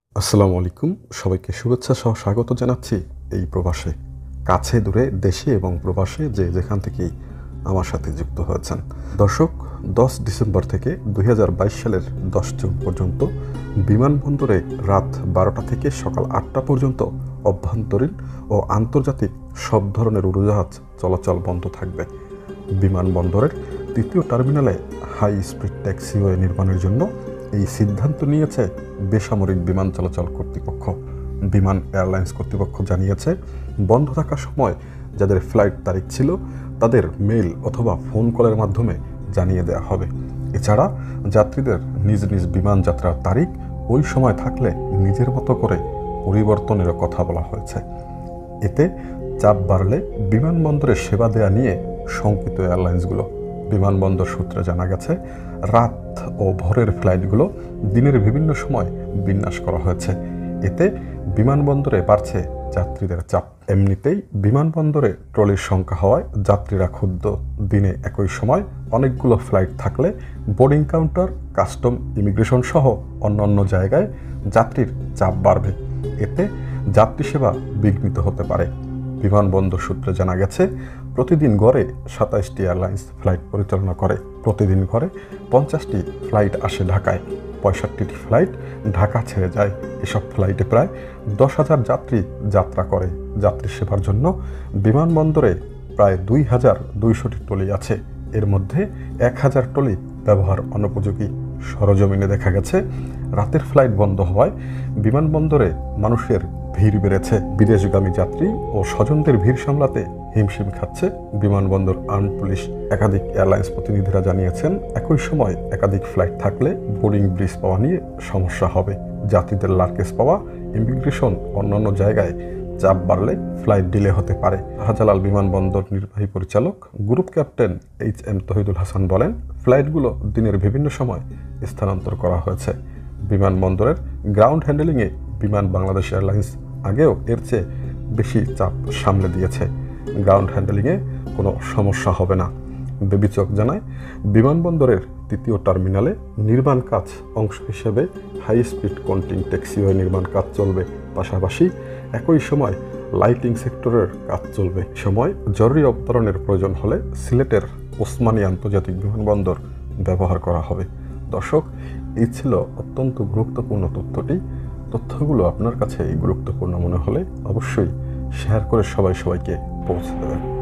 আসসালামু আলাইকুম। সবাইকে শুভেচ্ছা সহ স্বাগত জানাচ্ছি এই প্রবাসে। কাছে দূরে দেশে এবং প্রবাসে যে যেখান থেকেই আমার সাথে যুক্ত হয়েছেন। দর্শক, 10 ডিসেম্বর থেকে 2022 সালের 10 জুন পর্যন্ত বিমানবন্দরে রাত 12টা থেকে সকাল 8টা পর্যন্ত অভ্যন্তরীণ ও আন্তর্জাতিক সব ধরনের উড়োজাহাজ চলাচল বন্ধ থাকবে। বিমানবন্দরের তৃতীয় টার্মিনালে হাই স্পিড ট্যাক্সিওয়ে নির্মাণের জন্য এই সিদ্ধান্ত নিয়েছে বেসামরিক বিমান চলাচল কর্তৃপক্ষ। বিমান এয়ারলাইন্স কর্তৃপক্ষ জানিয়েছে, বন্ধ থাকার সময় যাদের ফ্লাইট তারিখ ছিল তাদের মেইল অথবা ফোন কলের মাধ্যমে জানিয়ে দেওয়া হবে। এছাড়া যাত্রীদের নিজ নিজ বিমান যাত্রার তারিখ ওই সময় থাকলে নিজের মতো করে পরিবর্তনেরও কথা বলা হয়েছে। এতে চাপ বাড়লে বিমানবন্দরের সেবা দেয়া নিয়ে শঙ্কিত এয়ারলাইন্সগুলো। বিমানবন্দর সূত্রে জানা গেছে, রাত ও ভোরের ফ্লাইটগুলো দিনের বিভিন্ন সময় বিন্যাস করা হয়েছে। এতে বিমানবন্দরে বাড়ছে যাত্রীদের চাপ। এমনিতেই বিমানবন্দরে ট্রলির সংখ্যা হওয়ায় যাত্রীরা ক্ষুব্ধ। দিনে একই সময় অনেকগুলো ফ্লাইট থাকলে বোর্ডিং কাউন্টার, কাস্টম, ইমিগ্রেশন সহ অন্যান্য জায়গায় যাত্রীর চাপ বাড়বে। এতে যাত্রী সেবা বিঘ্নিত হতে পারে। বিমানবন্দর সূত্রে জানা গেছে, প্রতিদিন গড়ে 27টি এয়ারলাইন্স ফ্লাইট পরিচালনা করে। প্রতিদিন গড়ে 50টি ফ্লাইট আসে ঢাকায়, 65টি ফ্লাইট ঢাকা ছেড়ে যায়। এসব ফ্লাইটে প্রায় 10,000 যাত্রী যাত্রা করে। যাত্রী সেবার জন্য বিমানবন্দরে প্রায় 2,200টি ট্রলি আছে। এর মধ্যে 1,000 ট্রলি ব্যবহার অনুপযোগী। সরজমিনে দেখা গেছে, রাতের ফ্লাইট বন্ধ হওয়ায় বিমানবন্দরে মানুষের ভিড় বেড়েছে। বিদেশগামী যাত্রী ও স্বজনদের ভিড় সামলাতে হিমশিম খাচ্ছে বিমানবন্দর আর্মড পুলিশ। একাধিক এয়ারলাইন্স প্রতিনিধিরা জানিয়েছেন, একই সময় একাধিক ফ্লাইট থাকলে বোর্ডিং ব্রিজ পাওয়া নিয়ে সমস্যা হবে। যাত্রীদের লাগেজ পাওয়া, ইমিগ্রেশন, অন্যান্য জায়গায় চাপ বাড়লে ফ্লাইট ডিলে হতে পারে। শাহজালাল বিমানবন্দর নির্বাহী পরিচালক group captain HM Tohidul Hasan বলেন, ফ্লাইটগুলো দিনের বিভিন্ন সময় স্থানান্তর করা হয়েছে। বিমানবন্দরের গ্রাউন্ড হ্যান্ডেলিংয়ে বিমান বাংলাদেশ এয়ারলাইন্স আগেও এর চেয়ে বেশি চাপ সামলে দিয়েছে। গ্রাউন্ড হ্যান্ডেলিংয়ে কোনো সমস্যা হবে না। বেবিচক জানায়, বিমানবন্দরের তৃতীয় টার্মিনালে নির্মাণ কাজ অংশ হিসেবে হাই স্পিড কন্টিং ট্যাক্সিওয়ে নির্মাণ কাজ চলবে। পাশাপাশি একই সময় লাইটিং সেক্টরের কাজ চলবে। সময় জরুরি অবতরণের প্রয়োজন হলে সিলেটের ওসমানী আন্তর্জাতিক বিমানবন্দর ব্যবহার করা হবে। দর্শক, এই ছিল অত্যন্ত গুরুত্বপূর্ণ তথ্যগুলো আপনার কাছে গুরুত্বপূর্ণ মনে হলে অবশ্যই শেয়ার করে সবাইকে পৌঁছে দেবেন।